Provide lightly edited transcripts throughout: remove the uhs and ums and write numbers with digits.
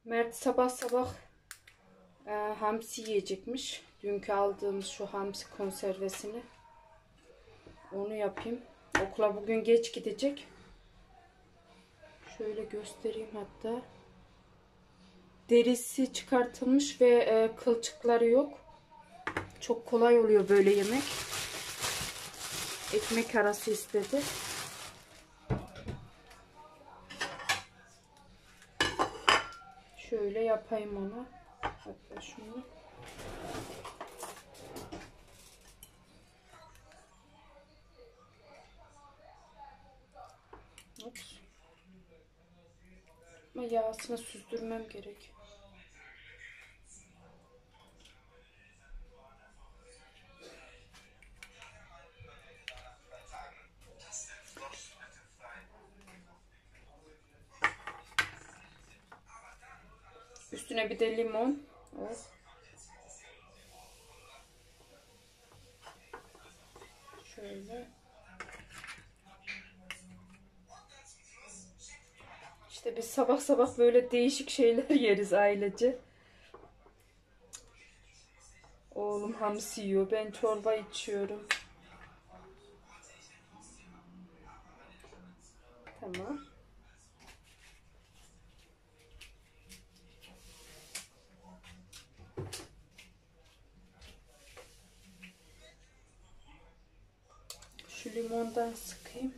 Mert sabah sabah hamsi yiyecekmiş. Dünkü aldığımız şu hamsi konservesini. Onu yapayım. Okula bugün geç gidecek. Şöyle göstereyim hatta. Derisi çıkartılmış ve kılçıkları yok. Çok kolay oluyor böyle yemek. Ekmek arası istedi. Şöyle yapayım onu. Hatta şunu. Ops. Ama yağsını süzdürmem gerek. Üstüne bir de limon. Evet. Şöyle. İşte biz sabah sabah böyle değişik şeyler yeriz ailece. Oğlum hamsi yiyor. Ben çorba içiyorum. Tamam. Şu limondan sıkayım.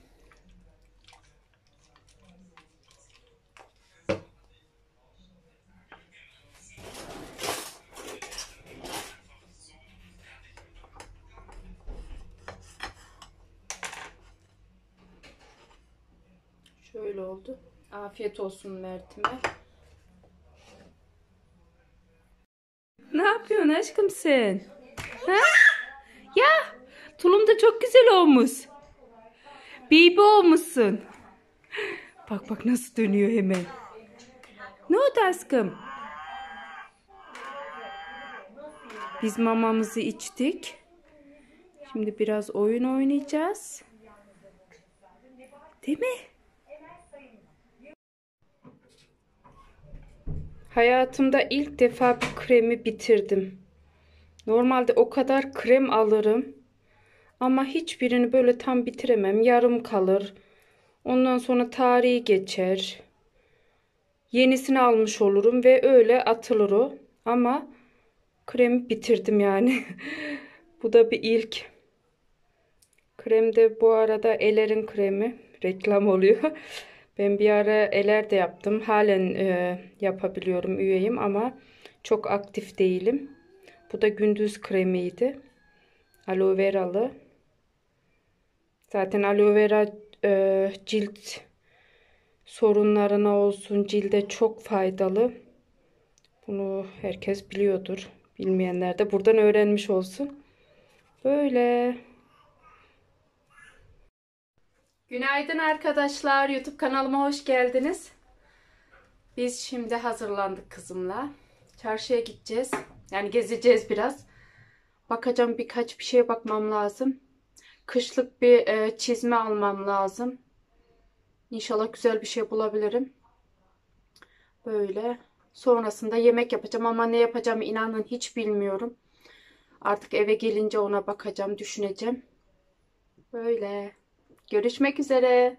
Şöyle oldu. Afiyet olsun Mert'ime. Ne yapıyorsun aşkım sen? Ha? Ya tulum da çok güzel olmuş. Bibi olmuşsun. Bak bak nasıl dönüyor hemen. Ne oldu aşkım? Biz mamamızı içtik. Şimdi biraz oyun oynayacağız. Değil mi? Hayatımda ilk defa bir kremi bitirdim. Normalde o kadar krem alırım. Ama hiçbirini böyle tam bitiremem. Yarım kalır. Ondan sonra tarihi geçer. Yenisini almış olurum ve öyle atılır o. Ama kremi bitirdim yani. Bu da bir ilk. Krem de bu arada Eler'in kremi. Reklam oluyor. Ben bir ara Eler de yaptım. Halen yapabiliyorum, üyeyim ama çok aktif değilim. Bu da gündüz kremiydi. Aloe veralı. Zaten aloe vera cilt sorunlarına olsun, cilde çok faydalı. Bunu herkes biliyordur. Bilmeyenler de buradan öğrenmiş olsun. Böyle. Günaydın arkadaşlar. YouTube kanalıma hoş geldiniz. Biz şimdi hazırlandık kızımla. Çarşıya gideceğiz. Yani gezeceğiz biraz. Bakacağım, birkaç bir şeye bakmam lazım. Kışlık bir çizme almam lazım. İnşallah güzel bir şey bulabilirim. Böyle. Sonrasında yemek yapacağım ama ne yapacağımı inanın hiç bilmiyorum. Artık eve gelince ona bakacağım, düşüneceğim. Böyle. Görüşmek üzere.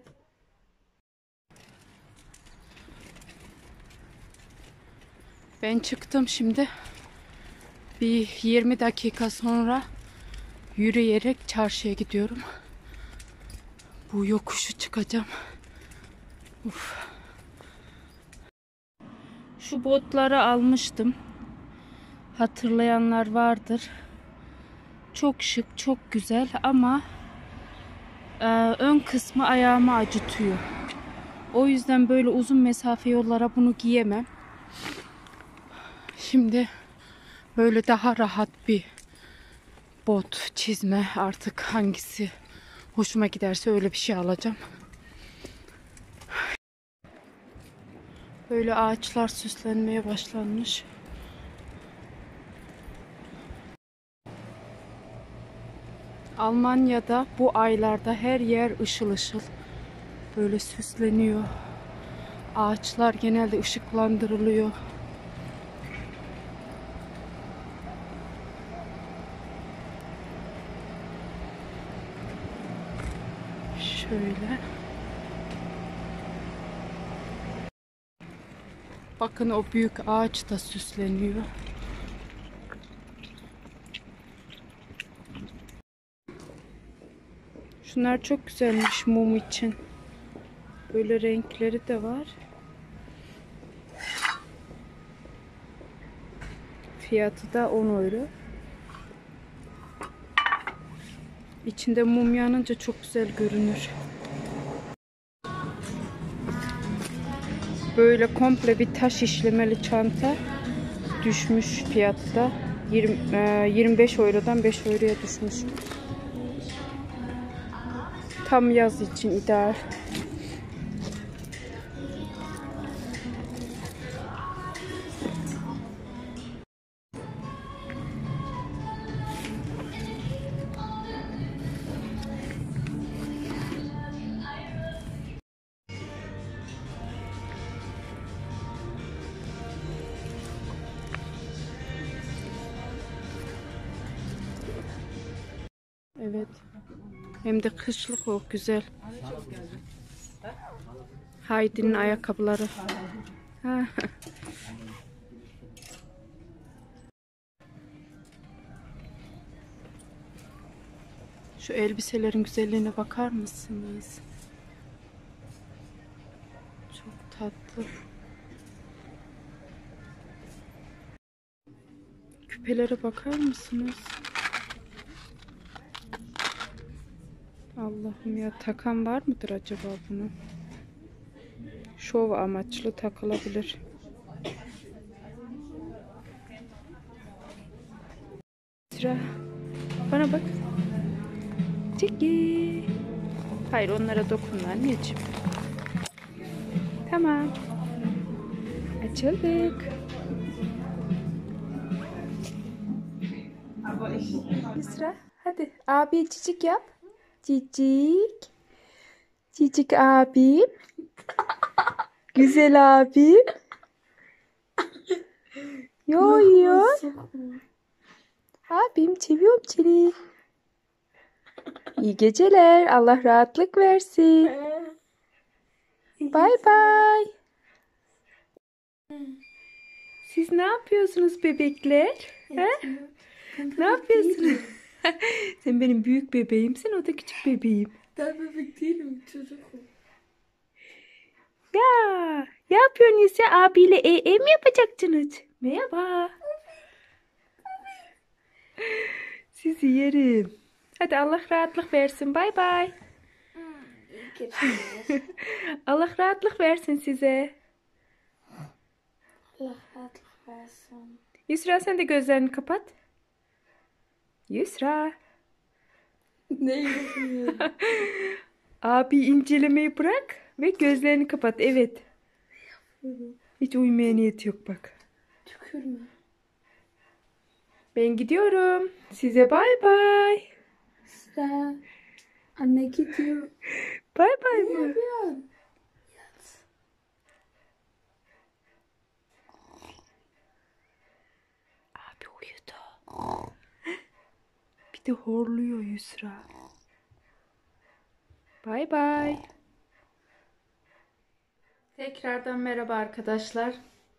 Ben çıktım şimdi. Bir 20 dakika sonra yürüyerek çarşıya gidiyorum. Bu yokuşu çıkacağım. Uf. Şu botları almıştım. Hatırlayanlar vardır. Çok şık, çok güzel ama ön kısmı ayağımı acıtıyor. O yüzden böyle uzun mesafe yollara bunu giyemem. Şimdi böyle daha rahat bir bot, çizme, artık hangisi hoşuma giderse öyle bir şey alacağım. Böyle ağaçlar süslenmeye başlanmış. Almanya'da bu aylarda her yer ışıl ışıl. Böyle süsleniyor. Ağaçlar genelde ışıklandırılıyor. Şöyle. Bakın o büyük ağaç da süsleniyor. Şunlar çok güzelmiş mum için. Böyle renkleri de var. Fiyatı da 10 euro. İçinde mum yanınca çok güzel görünür. Böyle komple bir taş işlemeli çanta düşmüş fiyatı da. 25 eurodan 5 euroya düşmüş. Tam yaz için ideal. Evet. Hem de kışlık o güzel. Heidi'nin ayakkabıları. Ha. Şu elbiselerin güzelliğine bakar mısınız? Çok tatlı. Küpelere bakar mısınız? Allah'ım ya, takan var mıdır acaba bunu? Şov amaçlı takılabilir. Sıra. Bana bak. Çeki. Hayır, onlara dokunma anneciğim. Tamam. Açıldık. Sıra. Hadi abi cicik yap. Cicik. Cicik abim. Güzel abim. Yo yo. Abim seviyorum seni. İyi geceler. Allah rahatlık versin. Bay bay. Siz ne yapıyorsunuz bebekler? He? Ne yapıyorsunuz? Sen benim büyük bebeğimsin, o da küçük bebeğim. Ben bebek değilim, çocukum. Ya, ne yapıyorsunuz ya? Abiyle mi yapacaksınız? Merhaba. Sizi yerim. Hadi Allah rahatlık versin. Bay bay. Allah rahatlık versin size. Allah rahatlık versin. Yusra, sen de gözlerini kapat. Yusra. Ne yapıyorsun? Abi incelemeyi bırak ve gözlerini kapat. Evet. Hiç uyumaya niyeti yok bak. Tükürme. Ben gidiyorum. Size bay bay. Sıra. Anne gidiyor. Bay bay Ne mı? yapıyorsun? Yat. Abi uyudu. Bir de horluyor Yusra. Bay bay. Tekrardan merhaba arkadaşlar.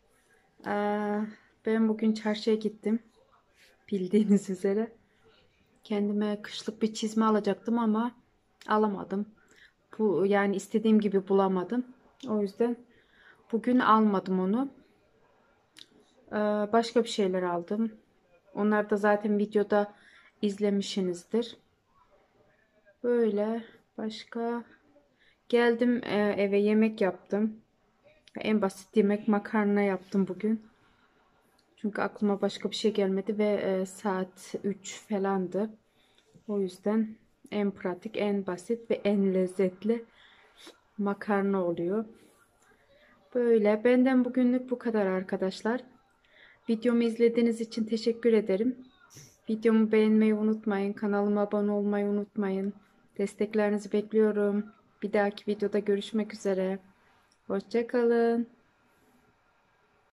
Ben bugün çarşıya gittim. Bildiğiniz üzere. Kendime kışlık bir çizme alacaktım ama alamadım. Bu yani istediğim gibi bulamadım. O yüzden bugün almadım onu. Başka bir şeyler aldım. Onlar da zaten videoda izlemişsinizdir. Böyle başka geldim eve yemek yaptım. En basit yemek makarna yaptım bugün. Çünkü aklıma başka bir şey gelmedi ve saat 3 falandı. O yüzden en pratik, en basit ve en lezzetli makarna oluyor. Böyle benden bugünlük bu kadar arkadaşlar. Videomu izlediğiniz için teşekkür ederim. Videomu beğenmeyi unutmayın. Kanalıma abone olmayı unutmayın. Desteklerinizi bekliyorum. Bir dahaki videoda görüşmek üzere. Hoşça kalın.